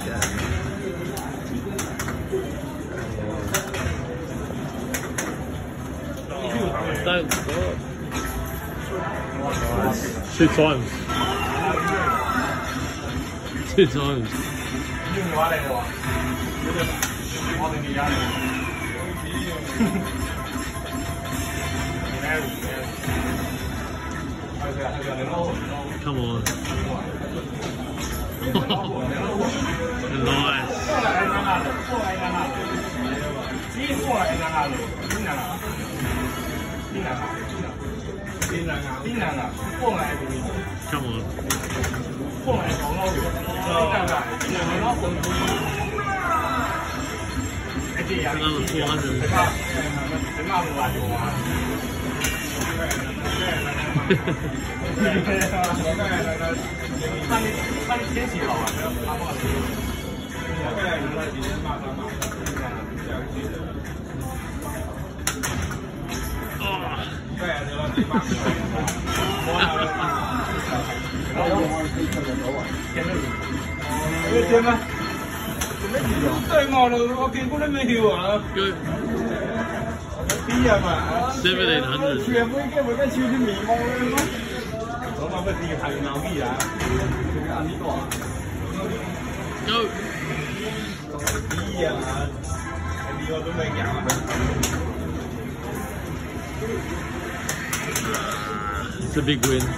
Thank God. 2 times. 2 times. Come on. Nice. Come on. Another 400. Good. 1700. Go. It's a big win.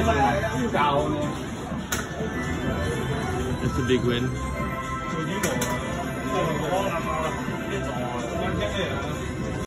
It's a big win.